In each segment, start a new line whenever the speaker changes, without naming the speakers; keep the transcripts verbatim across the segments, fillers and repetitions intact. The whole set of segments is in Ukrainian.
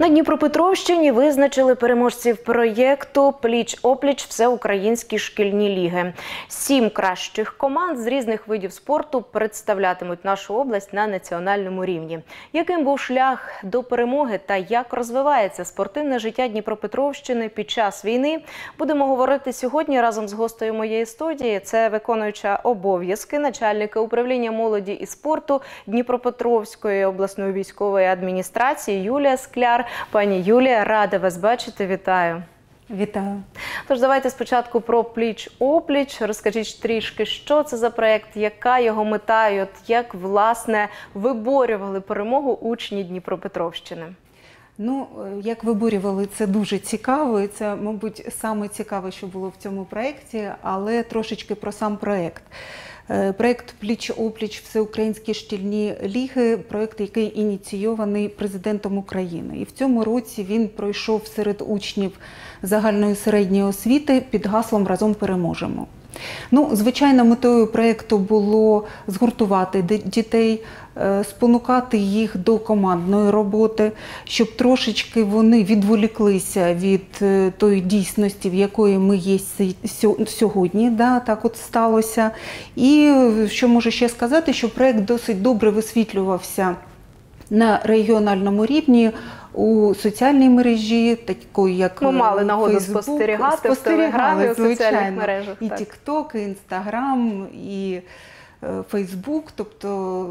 На Дніпропетровщині визначили переможців проєкту «Пліч-опліч. Всеукраїнські шкільні ліги». Сім кращих команд з різних видів спорту представлятимуть нашу область на національному рівні. Яким був шлях до перемоги та як розвивається спортивне життя Дніпропетровщини під час війни, будемо говорити сьогодні разом з гостею моєї студії. Це виконуюча обов'язки начальника управління молоді і спорту Дніпропетровської обласної військової адміністрації Юлія Скляр. Пані Юлія, рада вас бачити. Вітаю.
Вітаю.
Тож давайте спочатку про «Пліч-опліч». Розкажіть трішки, що це за проєкт, яка його мета і от як, власне, виборювали перемогу учні Дніпропетровщини?
Ну, як виборювали, це дуже цікаво, і це, мабуть, саме цікаве, що було в цьому проєкті, але трошечки про сам проєкт. Проєкт «Пліч-опліч. Всеукраїнські шкільні ліги» – проєкт, який ініційований президентом України. І в цьому році він пройшов серед учнів загальної середньої освіти під гаслом «Разом переможемо». Ну, звичайно, метою проєкту було згуртувати дітей, спонукати їх до командної роботи, щоб трошечки вони відволіклися від тої дійсності, в якої ми є сьогодні, да, так от сталося. І що можу ще сказати, що проєкт досить добре висвітлювався на регіональному рівні, у соціальній мережі, такої як
Ми мали нагоду
Facebook,
спостерігати в Телеграмі, у соціальних мережах.
І TikTok, і Instagram, і Facebook, тобто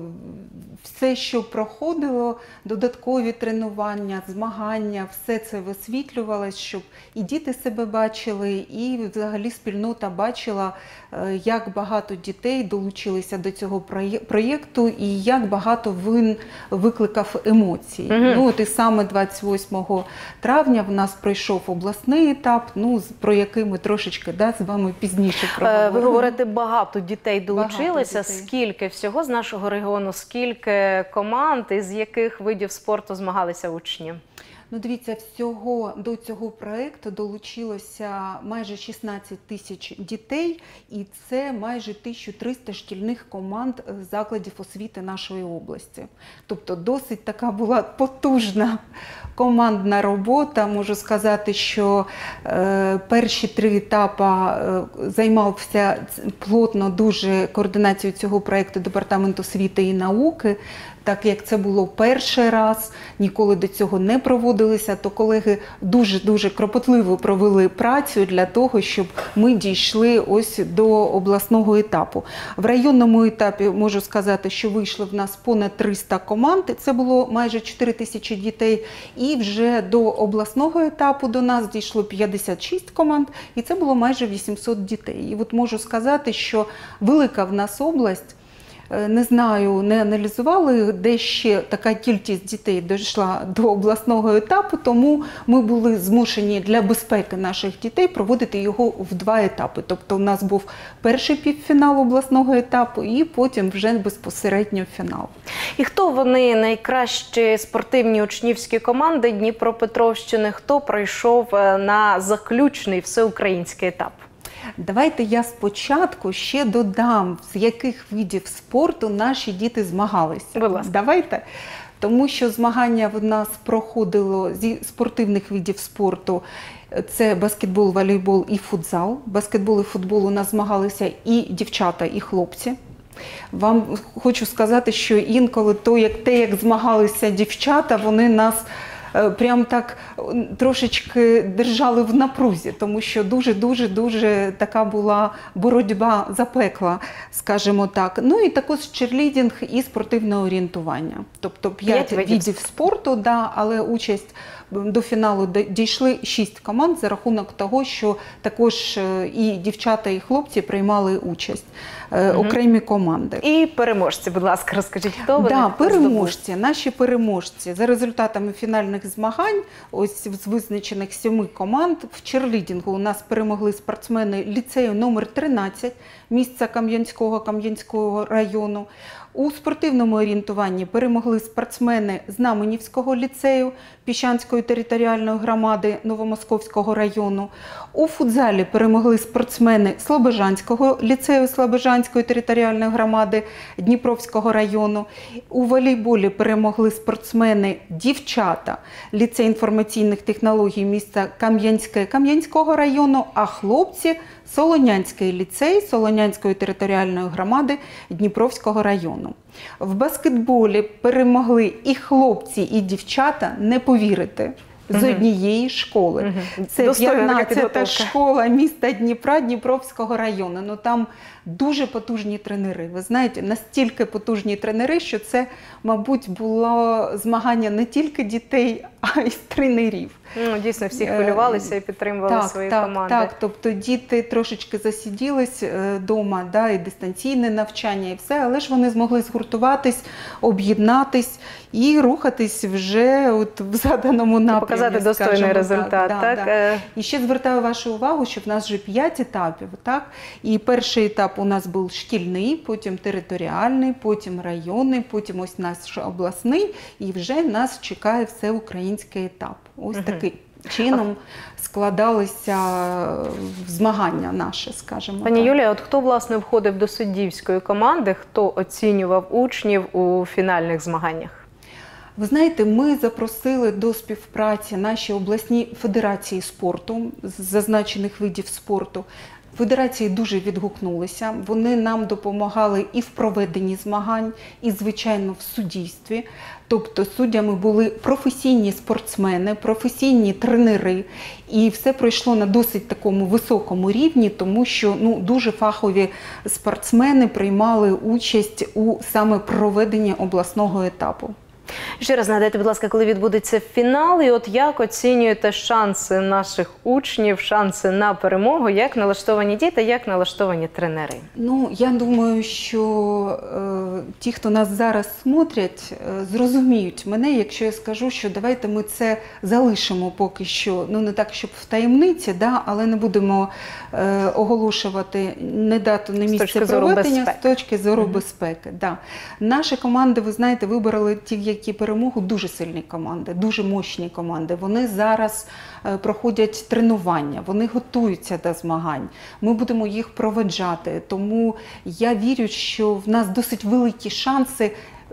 все, що проходило, додаткові тренування, змагання, все це висвітлювалось, щоб і діти себе бачили, і взагалі спільнота бачила, як багато дітей долучилися до цього проєкту і як багато він викликав емоцій. Угу. Ну, от і саме двадцять восьмого травня в нас пройшов обласний етап, ну, про який ми трошечки да, з вами пізніше проговоримо.
Ви говорите, багато дітей долучилися.
Багато дітей.
Скільки всього з нашого регіону, скільки команд, із яких видів спорту змагалися учні?
Ну, дивіться, всього до цього проєкту долучилося майже шістнадцять тисяч дітей, і це майже тисяча триста шкільних команд закладів освіти нашої області. Тобто досить така була потужна командна робота. Можу сказати, що е, перші три етапи е, займався плотно дуже координацією цього проєкту Департамент освіти і науки. Так як це було перший раз, ніколи до цього не проводилися, то колеги дуже-дуже кропотливо провели працю для того, щоб ми дійшли ось до обласного етапу. В районному етапі можу сказати, що вийшло в нас понад триста команд, це було майже чотири тисячі дітей, і вже до обласного етапу до нас дійшло п'ятдесят шість команд, і це було майже вісімсот дітей. І от можу сказати, що велика в нас область. Не знаю, не аналізували, де ще така кількість дітей дійшла до обласного етапу, тому ми були змушені для безпеки наших дітей проводити його в два етапи. Тобто у нас був перший півфінал обласного етапу і потім вже безпосередньо фінал.
І хто вони, найкращі спортивні учнівські команди Дніпропетровщини, хто пройшов на заключний всеукраїнський етап?
Давайте я спочатку ще додам, з яких видів спорту наші діти змагалися.
Будь ласка.
Давайте. Тому що змагання в нас проходило зі спортивних видів спорту. Це баскетбол, волейбол і футзал. Баскетбол і футбол у нас змагалися і дівчата, і хлопці. Вам хочу сказати, що інколи то, як, те, як змагалися дівчата, вони нас прям так трошечки держали в напрузі, тому що дуже-дуже-дуже така була боротьба запекла, скажімо так. Ну і також черлідинг і спортивне орієнтування. Тобто п'ять видів спорту, да, але участь до фіналу дійшли шість команд за рахунок того, що також і дівчата, і хлопці приймали участь, угу. окремі команди.
І переможці, будь ласка, розкажіть, хто вони?
Да, переможці, наші переможці. За результатами фінальних змагань, ось з визначених семи команд, в черлідингу у нас перемогли спортсмени ліцею номер тринадцять, міста Кам'янського, Кам'янського району. У спортивному орієнтуванні перемогли спортсмени Знаменівського ліцею Піщанської територіальної громади Новомосковського району. У футзалі перемогли спортсмени Слобожанського ліцею Слобожанської територіальної громади Дніпровського району. У волейболі перемогли спортсмени дівчата ліцей інформаційних технологій міста Кам'янське Кам'янського району, а хлопці Солонянський ліцей Солонянської територіальної громади Дніпровського району. В баскетболі перемогли і хлопці, і дівчата, не повірите, з однієї школи.
Угу.
Це п'ятнадцята школа міста Дніпра Дніпровського району. Ну, там дуже потужні тренери. Ви знаєте, настільки потужні тренери, що це, мабуть, було змагання не тільки дітей, а й тренерів.
Ну, дійсно, всі хвилювалися і підтримували
так,
свої
так,
команди.
Так, тобто діти трошечки засиділись вдома, да, і дистанційне навчання, і все, але ж вони змогли згуртуватись, об'єднатись і рухатись вже от в заданому напрямі.
Показати достойний результат.
Так,
так?
Да, да. І ще звертаю вашу увагу, що в нас вже п'ять етапів. Так? І перший етап у нас був шкільний, потім територіальний, потім районний, потім ось наш обласний, і вже нас чекає всеукраїнський етап. Ось угу. такий чином складалися змагання наші, скажімо так.
Пані Юлія, от хто, власне, входив до суддівської команди, хто оцінював учнів у фінальних змаганнях?
Ви знаєте, ми запросили до співпраці наші обласні федерації спорту з зазначених видів спорту. Федерації дуже відгукнулися, вони нам допомагали і в проведенні змагань, і, звичайно, в суддівстві. Тобто суддями були професійні спортсмени, професійні тренери, і все пройшло на досить такому високому рівні, тому що ну, дуже фахові спортсмени приймали участь у саме проведенні обласного етапу.
Ще раз нагадайте, будь ласка, коли відбудеться фінал, і от як оцінюєте шанси наших учнів, шанси на перемогу, як налаштовані діти, як налаштовані тренери?
Ну, я думаю, що е, ті, хто нас зараз смотрять, е, зрозуміють мене, якщо я скажу, що давайте ми це залишимо поки що, ну не так, щоб в таємниці, да, але не будемо е, оголошувати не дату, не місце проведення з точки зору
угу.
безпеки. Да. Наші команди, ви знаєте, вибрали ті, які перемогу, дуже сильні команди, дуже мощні команди. Вони зараз е, проходять тренування, вони готуються до змагань. Ми будемо їх проведжати, тому я вірю, що в нас досить великі шанси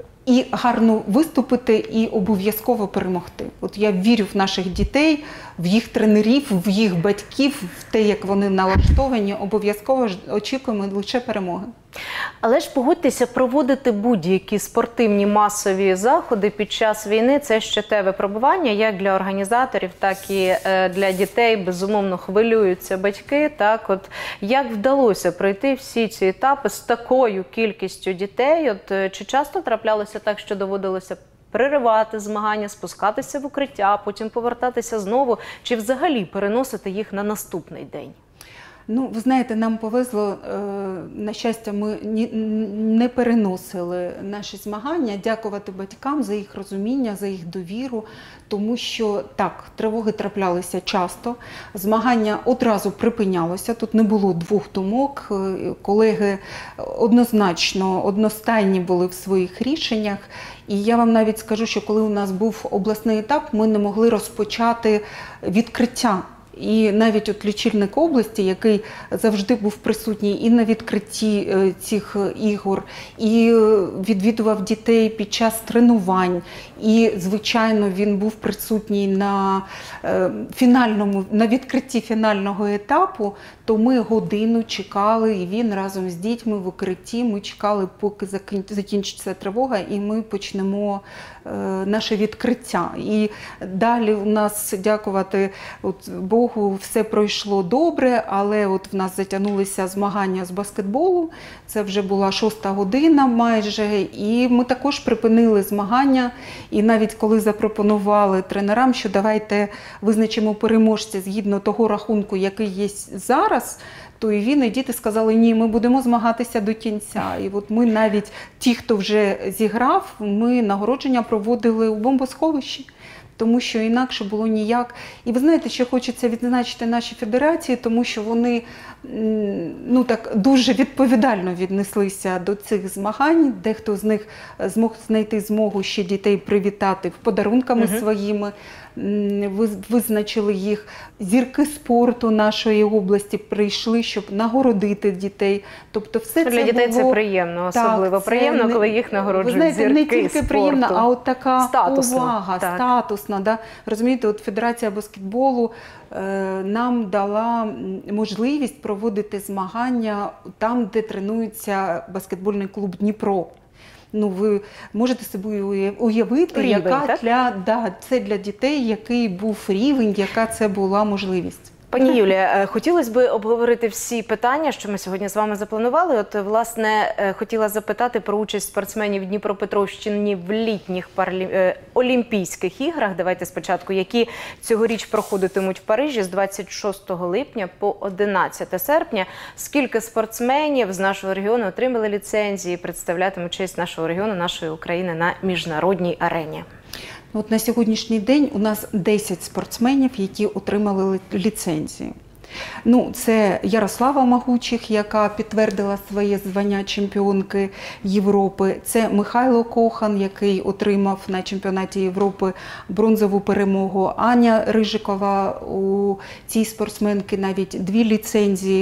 і гарно виступити, і обов'язково перемогти. От я вірю в наших дітей, в їх тренерів, в їх батьків, в те, як вони налаштовані, обов'язково очікуємо лише перемоги.
Але ж погодьтеся, проводити будь-які спортивні масові заходи під час війни – це ще те випробування, як для організаторів, так і для дітей. Безумовно, хвилюються батьки. Так, от як вдалося пройти всі ці етапи з такою кількістю дітей? От чи часто траплялося так, що доводилося переривати змагання, спускатися в укриття, потім повертатися знову, чи взагалі переносити їх на наступний день?
Ну, ви знаєте, нам повезло, на щастя, ми не переносили наші змагання. Дякувати батькам за їх розуміння, за їх довіру, тому що, так, тривоги траплялися часто, змагання одразу припинялося, тут не було двох думок, колеги однозначно, одностайні були в своїх рішеннях. І я вам навіть скажу, що коли у нас був обласний етап, ми не могли розпочати відкриття. І навіть от лічильник області, який завжди був присутній і на відкритті цих ігор, і відвідував дітей під час тренувань, і, звичайно, він був присутній на фінальному, на відкритті фінального етапу, то ми годину чекали, і він разом з дітьми в укритті, ми чекали, поки закінчиться тривога, і ми почнемо наше відкриття. І далі у нас, дякувати от Богу, все пройшло добре, але от в нас затягнулися змагання з баскетболу, це вже була шоста година майже, і ми також припинили змагання, і навіть коли запропонували тренерам, що давайте визначимо переможця згідно того рахунку, який є зараз, то і він, і діти сказали, ні, ми будемо змагатися до кінця. І от ми навіть, ті, хто вже зіграв, ми нагородження проводили у бомбосховищі. тому що інакше було ніяк. І ви знаєте, що хочеться відзначити наші федерації, тому що вони ну, так, дуже відповідально віднеслися до цих змагань. Дехто з них змог знайти змогу ще дітей привітати подарунками угу. своїми, визначили їх. Зірки спорту нашої області прийшли, щоб нагородити дітей. Тобто все
для
це
дітей
було...
це приємно, особливо
так,
приємно,
не...
коли їх нагороджують
ви знаєте,
зірки
не тільки
спорту.
Приємно, а от така
статусно,
увага,
так.
статусна. Да? Розумієте, от Федерація баскетболу е, нам дала можливість проводити змагання там, де тренується баскетбольний клуб «Дніпро». Ну, ви можете собі уявити,
рівень,
яка для, да, це для дітей, який був рівень, яка це була можливість.
Пані Юлія, хотілося б обговорити всі питання, що ми сьогодні з вами запланували. От, власне, хотіла запитати про участь спортсменів Дніпропетровщини в літніх парлі... Олімпійських іграх. Давайте спочатку, які цьогоріч проходитимуть в Парижі з двадцять шостого липня по одинадцяте серпня. Скільки спортсменів з нашого регіону отримали ліцензії, представлятимуть честь нашого регіону, нашої України на міжнародній арені?
От на сьогоднішній день у нас десять спортсменів, які отримали ліцензії. Ну, це Ярослава Магучих, яка підтвердила своє звання чемпіонки Європи. Це Михайло Кохан, який отримав на чемпіонаті Європи бронзову перемогу. Аня Рижикова, у цій спортсменки навіть дві ліцензії.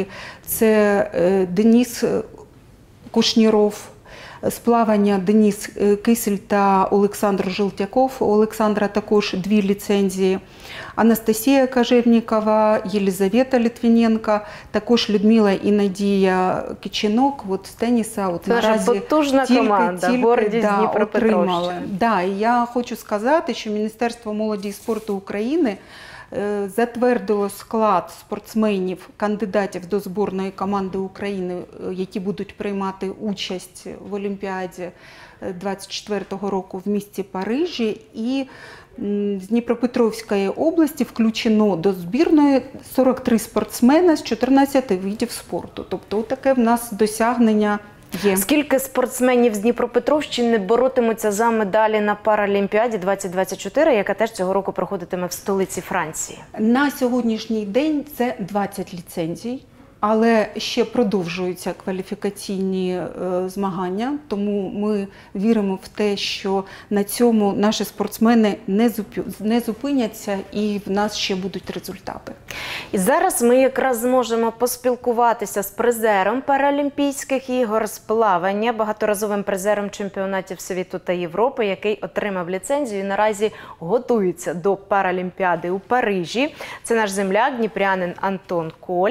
Це Деніс Кушніров. З плавання Деніс Кисель та Олександр Желтяков. У Олександра також дві ліцензії. Анастасія Кажевнікова, Єлизавета Литвиненко, також Людмила і Надія Кичинок. От з теніса от наразі
потужна
тільки,
команда,
тільки,
гордість
да,
Дніпропетровщини.
Да, і я хочу сказати, що Міністерство молоді і спорту України затвердило склад спортсменів, кандидатів до збірної команди України, які будуть приймати участь в Олімпіаді двадцять четвертого року в місті Парижі. І з Дніпропетровської області включено до збірної сорок три спортсмена з чотирнадцяти видів спорту. Тобто таке в нас досягнення є.
Скільки спортсменів з Дніпропетровщини боротимуться за медалі на Паралімпіаді двадцять двадцять чотири, яка теж цього року проходитиме в столиці Франції?
На сьогоднішній день це двадцять ліцензій. Але ще продовжуються кваліфікаційні е, змагання, тому ми віримо в те, що на цьому наші спортсмени не, зупи, не зупиняться і в нас ще будуть результати.
І зараз ми якраз зможемо поспілкуватися з призером Паралімпійських ігор з плавання, багаторазовим призером чемпіонатів світу та Європи, який отримав ліцензію і наразі готується до Паралімпіади у Парижі. Це наш земляк, дніпрянин Антон Коль.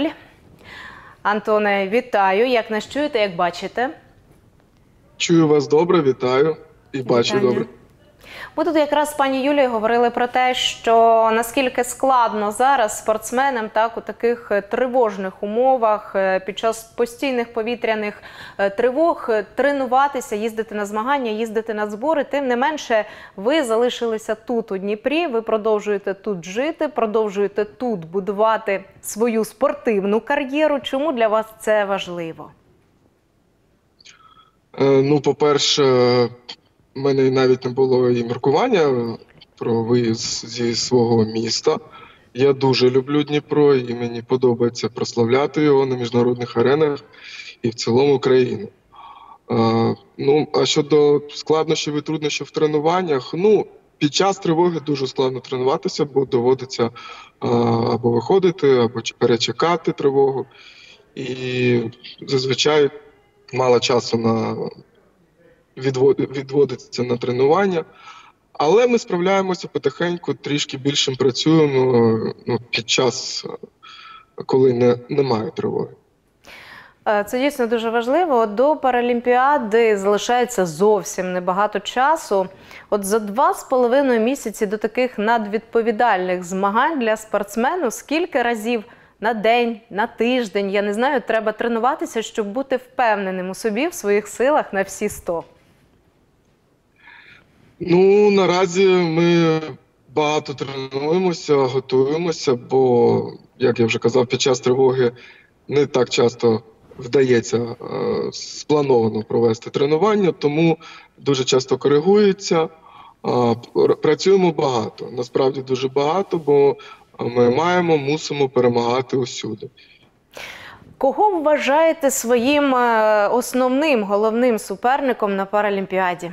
Антоне, вітаю. Як нас чуєте, як бачите?
Чую вас добре, вітаю і бачу
Вітання.
добре.
Ми тут якраз з пані Юлією говорили про те, що наскільки складно зараз спортсменам так, у таких тривожних умовах під час постійних повітряних тривог тренуватися, їздити на змагання, їздити на збори. Тим не менше, ви залишилися тут, у Дніпрі, ви продовжуєте тут жити, продовжуєте тут будувати свою спортивну кар'єру. Чому для вас це важливо?
Е, ну, по-перше, у мене навіть не було і міркування про виїзд зі свого міста. Я дуже люблю Дніпро і мені подобається прославляти його на міжнародних аренах і в цілому країну. А, ну, а щодо складнощів і труднощів в тренуваннях, ну, під час тривоги дуже складно тренуватися, бо доводиться а, або виходити, або перечекати тривогу. І зазвичай мало часу на відводиться на тренування, але ми справляємося потихеньку, трішки більшим працюємо ну, під час, коли не, немає тривоги.
Це дійсно дуже важливо. До Паралімпіади залишається зовсім небагато часу. От за два з половиною місяці до таких надвідповідальних змагань для спортсмену скільки разів на день, на тиждень, я не знаю, треба тренуватися, щоб бути впевненим у собі, в своїх силах на всі сто?
Ну, наразі ми багато тренуємося, готуємося, бо, як я вже казав, під час тривоги не так часто вдається е, сплановано провести тренування, тому дуже часто коригується. А, Працюємо багато, насправді дуже багато, бо ми маємо, мусимо перемагати усюди.
Кого вважаєте своїм е, основним, головним суперником на Паралімпіаді?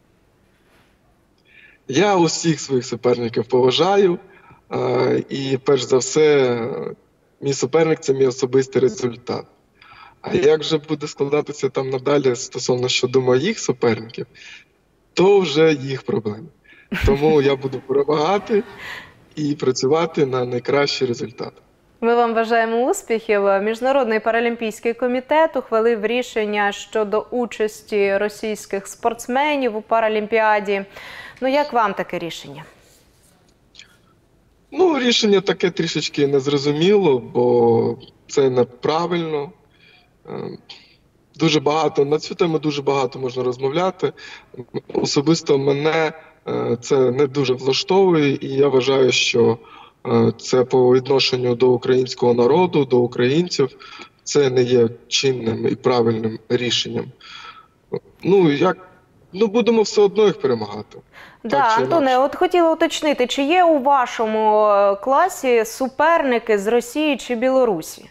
Я усіх своїх суперників поважаю, е, і перш за все, мій суперник – це мій особистий результат. А як же буде складатися там надалі стосовно щодо моїх суперників, то вже їх проблеми. Тому я буду перемагати і працювати на найкращий результат.
Ми вам бажаємо успіхів. Міжнародний паралімпійський комітет ухвалив рішення щодо участі російських спортсменів у Паралімпіаді. Ну, як вам таке рішення?
Ну, рішення таке трішечки незрозуміло, бо це неправильно. Дуже багато, на цю тему дуже багато можна розмовляти. Особисто мене це не дуже влаштовує, і я вважаю, що це по відношенню до українського народу, до українців, це не є чинним і правильним рішенням. Ну, як, ну будемо все одно їх перемагати.
Так, Антоне, от хотіла уточнити, чи є у вашому класі суперники з Росії чи Білорусі?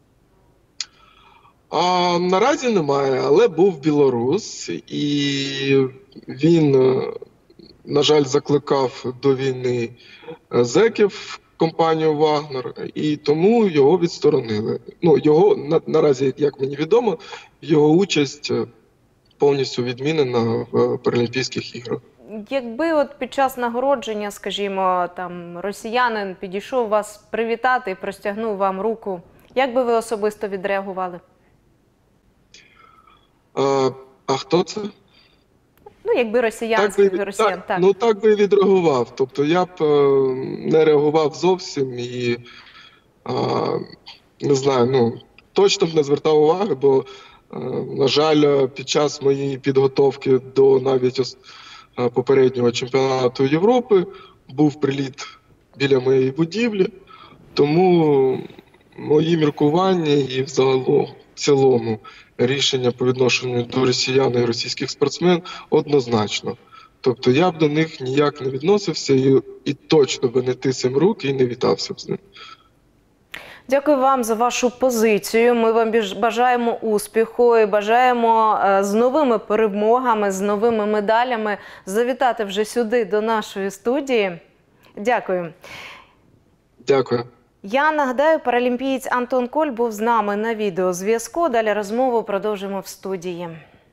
А, наразі немає, але був білорус, і він, на жаль, закликав до війни зеків компанію «Вагнер», і тому його відсторонили. Ну, його, на, наразі, як мені відомо, його участь повністю відмінена в Паралімпійських іграх.
Якби от під час нагородження, скажімо, там росіянин підійшов вас привітати і простягнув вам руку, як би ви особисто відреагували?
А, а хто це?
Ну, якби росіянський
так би,
росіян,
так,
так.
Ну, так би і відреагував. Тобто я б е, не реагував зовсім і, е, не знаю, ну, точно б не звертав уваги, бо, е, на жаль, під час моєї підготовки до навіть ос, е, попереднього чемпіонату Європи був приліт біля моєї будівлі, тому мої міркування і взагалі в цілому рішення по відношенню до росіян і російських спортсмен однозначно. Тобто я б до них ніяк не відносився і, і точно би не тисем руки і не вітався б з ним.
Дякую вам за вашу позицію. Ми вам бажаємо успіху і бажаємо з новими перемогами, з новими медалями завітати вже сюди, до нашої студії. Дякую.
Дякую.
Я нагадаю, паралімпієць Антон Коль був з нами на відеозв'язку. Далі розмову продовжимо в студії.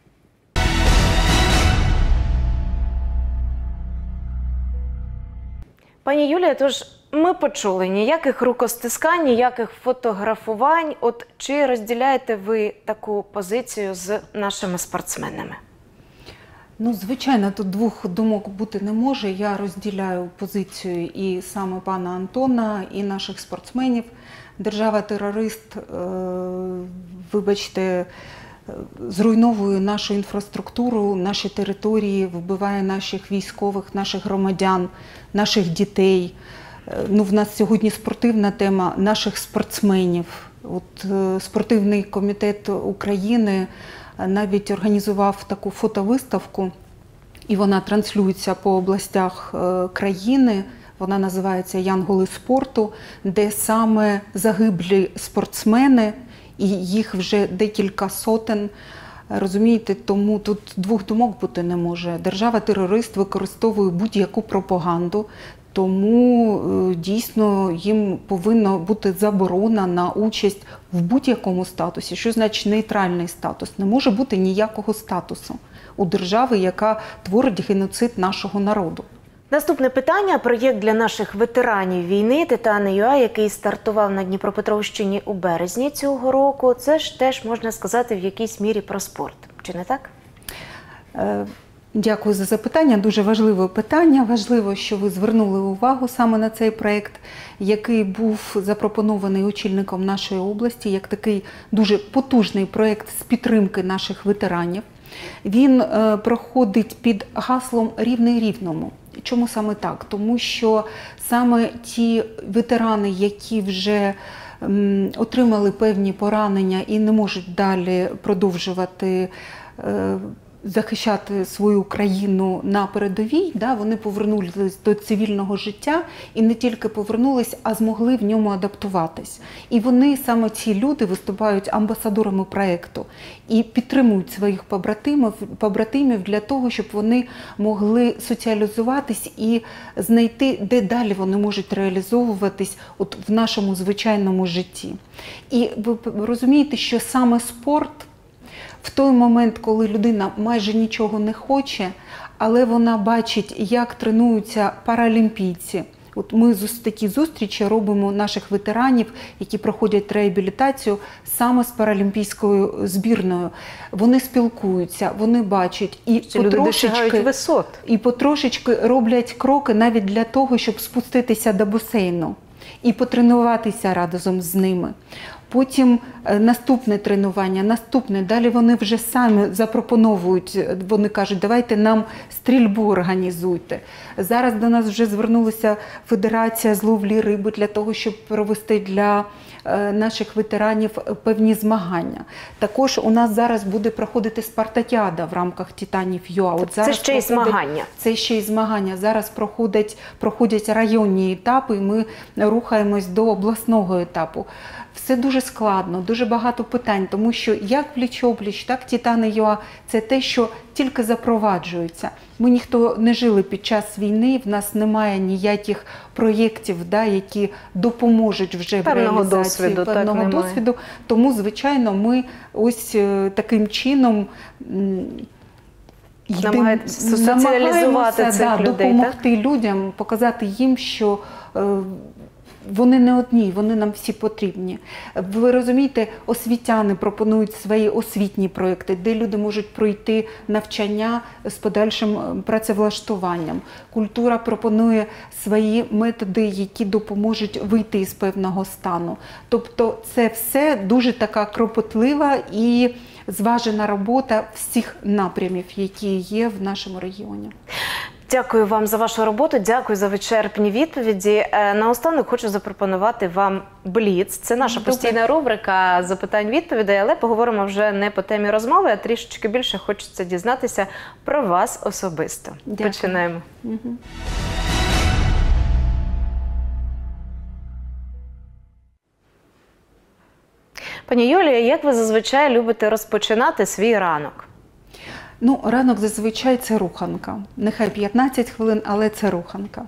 Пані Юлія, тож ми почули ніяких рукостискань, ніяких фотографувань. От чи розділяєте ви таку позицію з нашими спортсменами?
Ну, звичайно, тут двох думок бути не може. Я розділяю позицію і саме пана Антона, і наших спортсменів. Держава-терорист, е, вибачте, зруйновує нашу інфраструктуру, наші території, вбиває наших військових, наших громадян, наших дітей. Ну, в нас сьогодні спортивна тема наших спортсменів. От е, спортивний комітет України навіть організував таку фотовиставку, і вона транслюється по областях країни. Вона називається «Янголи спорту», де саме загиблі спортсмени, і їх вже декілька сотень. Розумієте, тому тут двох думок бути не може. Держава-терорист використовує будь-яку пропаганду, тому дійсно їм повинна бути заборона на участь в будь-якому статусі. Що значить нейтральний статус? Не може бути ніякого статусу у держави, яка творить геноцид нашого народу.
Наступне питання – проєкт для наших ветеранів війни «Титани.ua», який стартував на Дніпропетровщині у березні цього року. Це ж теж, можна сказати, в якійсь мірі про спорт. Чи не так?
Е Дякую за запитання. Дуже важливе питання. Важливо, що ви звернули увагу саме на цей проєкт, який був запропонований очільником нашої області, як такий дуже потужний проєкт з підтримки наших ветеранів. Він е, проходить під гаслом «Рівний рівному». Чому саме так? Тому що саме ті ветерани, які вже м, отримали певні поранення і не можуть далі продовжувати е, захищати свою країну на передовій, да, вони повернулись до цивільного життя і не тільки повернулись, а змогли в ньому адаптуватись. І вони, саме ці люди, виступають амбасадорами проєкту і підтримують своїх побратимів, побратимів для того, щоб вони могли соціалізуватись і знайти, де далі вони можуть реалізовуватись от в нашому звичайному житті. І ви розумієте, що саме спорт в той момент, коли людина майже нічого не хоче, але вона бачить, як тренуються паралімпійці. От ми такі зустрічі робимо наших ветеранів, які проходять реабілітацію саме з паралімпійською збірною. Вони спілкуються, вони бачать і потрошечки,
висот.
і потрошечки роблять кроки навіть для того, щоб спуститися до басейну і потренуватися разом з ними. Потім наступне тренування, наступне. Далі вони вже самі запропонують, вони кажуть, давайте нам стрільбу організуйте. Зараз до нас вже звернулася Федерація з ловлі риби для того, щоб провести для наших ветеранів певні змагання. Також у нас зараз буде проходити спартакіада в рамках Титанів ю а. От
це ще й змагання.
Це ще й змагання. Зараз проходять, проходять районні етапи, і ми рухаємось до обласного етапу. Все дуже складно, дуже багато питань, тому що як пліч-опліч, так Титани ю а – це те, що тільки запроваджується. Ми ніхто не жили під час війни, в нас немає ніяких проєктів, да, які допоможуть вже
певного
в реалізації
досвіду,
певного
так,
досвіду. Тому, звичайно, ми ось таким чином
намагаєтеся соціалізувати цих
да,
людей,
допомогти так? людям, показати їм, що е, вони не одні, вони нам всі потрібні. Ви розумієте, освітяни пропонують свої освітні проекти, де люди можуть пройти навчання з подальшим працевлаштуванням. Культура пропонує свої методи, які допоможуть вийти із певного стану. Тобто це все дуже така кропотлива і зважена робота всіх напрямів, які є в нашому регіоні.
Дякую вам за вашу роботу, дякую за вичерпні відповіді. Наостанок хочу запропонувати вам бліц. Це наша
Добре.
постійна рубрика запитань-відповідей, але поговоримо вже не по темі розмови, а трішечки більше хочеться дізнатися про вас особисто.
Дякую.
Починаємо.
Угу.
Пані Юлія, як ви зазвичай любите розпочинати свій ранок?
Ну, ранок зазвичай це руханка. Нехай п'ятнадцять хвилин, але це руханка.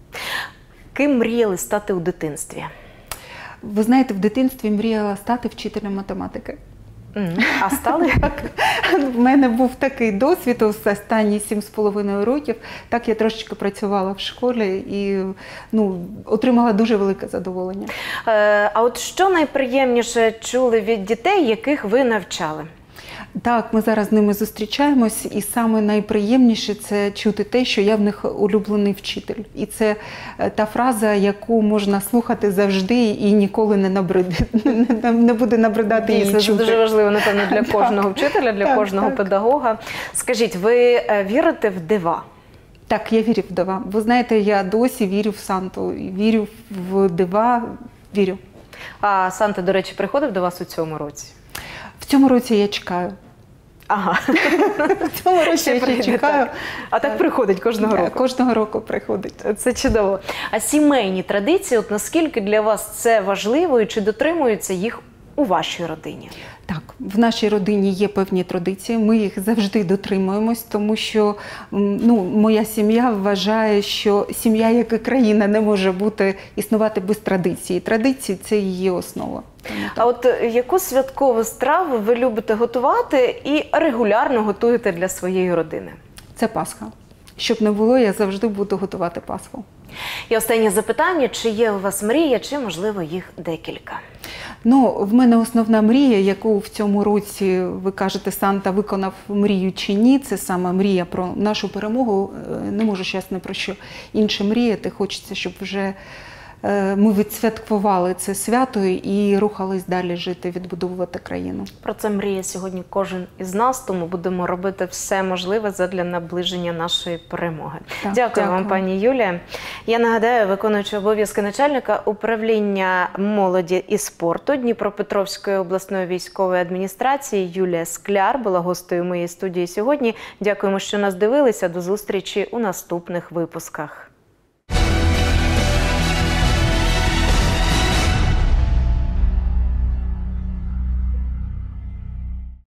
Ким мріяли стати у дитинстві?
Ви знаєте, в дитинстві мріяла стати вчителем математики.
Mm. А стали?
В мене був такий досвід останні сім з половиною років. Так я трошечки працювала в школі і ну, отримала дуже велике задоволення.
Е, а от що найприємніше чули від дітей, яких ви навчали?
Так, ми зараз з ними зустрічаємось, і саме найприємніше – це чути те, що я в них улюблений вчитель. І це та фраза, яку можна слухати завжди і ніколи не набриде, не буде набридати її чути.
Це дуже важливо, напевно, для кожного вчителя, для
так,
кожного
так.
педагога. Скажіть, ви вірите в дива?
Так, я вірю в дива. Ви знаєте, я досі вірю в Санту, вірю в дива, вірю.
А Санта, до речі, приходив до вас у цьому році?
В цьому році я чекаю.
Ага.
В цьому році я ще чекаю.
А так приходить кожного року?
Кожного року приходить.
Це чудово. А сімейні традиції, от наскільки для вас це важливо і чи дотримуються їх у вашій родині?
Так, в нашій родині є певні традиції, ми їх завжди дотримуємось, тому що ну, моя сім'я вважає, що сім'я, як і країна, не може бути, існувати без традиції. Традиції – це її основа.
А от яку святкову страву ви любите готувати і регулярно готуєте для своєї родини?
Це Пасха. Щоб не було, я завжди буду готувати Пасху.
І останнє запитання, чи є у вас мрія, чи, можливо, їх декілька?
Ну, в мене основна мрія, яку в цьому році, ви кажете, Санта виконав мрію чи ні, це саме мрія про нашу перемогу. Не можу зараз не про що інше мріяти. Хочеться, щоб вже е, ми відсвяткували це свято і рухались далі жити, відбудовувати країну.
Про це мріє сьогодні кожен із нас, тому будемо робити все можливе задля наближення нашої перемоги.
Так,
дякую,
дякую
вам, пані Юлія. Я нагадаю, виконуюча обов'язки начальника управління молоді і спорту Дніпропетровської обласної військової адміністрації Юлія Скляр була гостею моєї студії сьогодні. Дякуємо, що нас дивилися. До зустрічі у наступних випусках.